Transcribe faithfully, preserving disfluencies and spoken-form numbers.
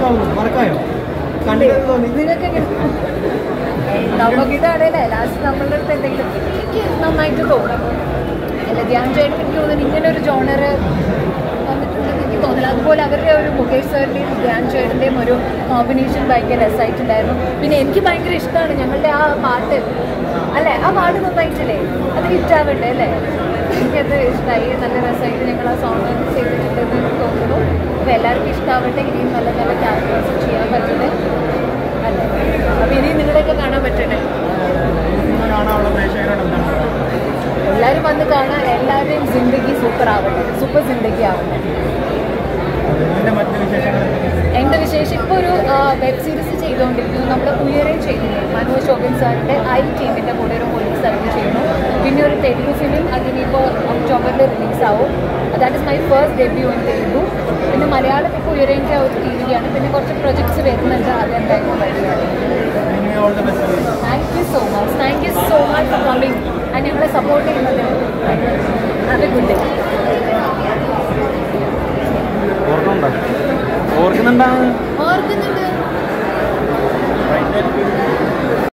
നമുക്കിതാണല്ലേ last നമ്മളുടെ അടുത്ത് എന്തെങ്കിലും എനിക്ക് നന്നായിട്ട് തോന്നും അല്ല ധ്യാൻ ചേട്ടൻ എനിക്ക് തോന്നുന്നു ഇങ്ങനെ ഒരു ജോണർ വന്നിട്ടുണ്ടെന്ന് എനിക്ക് തോന്നില്ല. അതുപോലെ അവരുടെ ഒരു മുകേഷ് സാറിൻ്റെയും ധ്യാൻ ചേട്ടൻ്റെയും ഒരു കോമ്പിനേഷൻ ഭയങ്കര രസമായിട്ടുണ്ടായിരുന്നു. പിന്നെ എനിക്ക് ഭയങ്കര ഇഷ്ടമാണ് ഞങ്ങളുടെ ആ പാട്ട് അല്ലേ, ആ പാട്ട് നന്നായിട്ടില്ലേ, അത് ഹിറ്റാവട്ടെ അല്ലേ, എനിക്കത് ഇഷ്ടമായി. നല്ല രസമായിട്ട് ഞങ്ങൾ ആ സോങ് ചെയ്തിട്ടുണ്ടെന്ന് തോന്നുന്നു. അപ്പോൾ എല്ലാവർക്കും ഇഷ്ടമാവട്ടെ, ഇനിയും നല്ല നല്ല ക്യാരക്ടേഴ്സ് ചെയ്യാൻ പറ്റട്ടെ അല്ലേ. അപ്പോൾ ഇനിയും നിങ്ങളെയൊക്കെ കാണാൻ പറ്റട്ടെ, എല്ലാവരും വന്ന് കാണാൻ. എല്ലാവരുടെയും ജിന്ദഗി സൂപ്പർ ആവട്ടെ, സൂപ്പർ ജിന്ദഗി ആവട്ടെ. എൻ്റെ വിശേഷം ഇപ്പോൾ ഒരു വെബ് സീരീസ് ചെയ്തുകൊണ്ടിരിക്കുന്നു. നമ്മൾ ഉയരം ചെയ്യുന്നു മനോജ് ശോകൻ സാറിൻ്റെ ഐ ടീമിൻ്റെ കൂടെ ഒരു പോലീസ് സർവീസ് ചെയ്യുന്നു. പിന്നെ ഒരു തെലുഗു ഫിലിം അതിനിപ്പോൾ ഒക്ടോബറിൽ റിലീസാവും. That is my first debut in Telugu. പിന്നെ മലയാളം ഇപ്പോൾ ഉയരേൻ്റെ ഒരു ടി വിയാണ്. പിന്നെ കുറച്ച് പ്രൊജക്ട്സ് വരുന്നുണ്ട്, അതെന്തായാലും വരുന്നതാണ്. Thank you so much, thank you so much for coming and ഞങ്ങളെ സപ്പോർട്ട് ചെയ്യുന്നത്. Have a good day. ഓർക്കുന്നുണ്ടോ? ഓർക്കുന്നുണ്ടാകും.